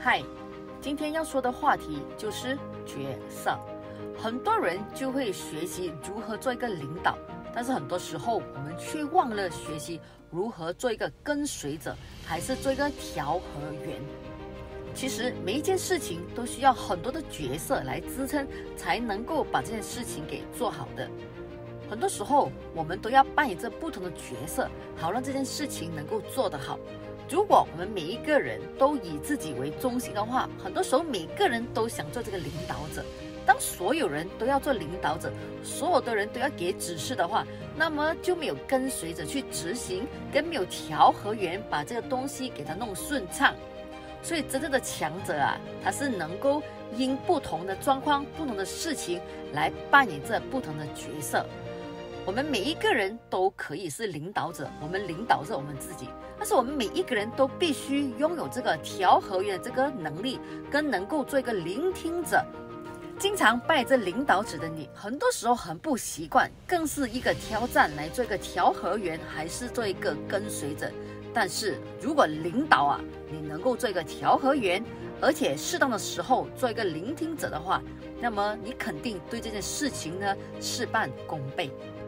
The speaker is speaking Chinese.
嗨，今天要说的话题就是角色。很多人就会学习如何做一个领导，但是很多时候我们却忘了学习如何做一个跟随者，还是做一个调和员。其实每一件事情都需要很多的角色来支撑，才能够把这件事情给做好的。很多时候我们都要扮演着不同的角色，好让这件事情能够做得好。如果我们每一个人都以自己为中心的话，很多时候每个人都想做这个领导者。当所有人都要做领导者，所有的人都要给指示的话，那么就没有跟随者去执行，跟没有调和员把这个东西给它弄顺畅。所以真正的强者啊，他是能够因不同的状况、不同的事情来扮演着不同的角色。我们每一个人都可以是领导者，我们领导着我们自己，但是我们每一个人都必须拥有这个调和员的这个能力，跟能够做一个聆听者。经常扮演着领导者的你，很多时候很不习惯，更是一个挑战来做一个调和员，还是做一个跟随者。但是如果领导啊，你能够做一个调和员，而且适当的时候做一个聆听者的话，那么你肯定对这件事情呢事半功倍。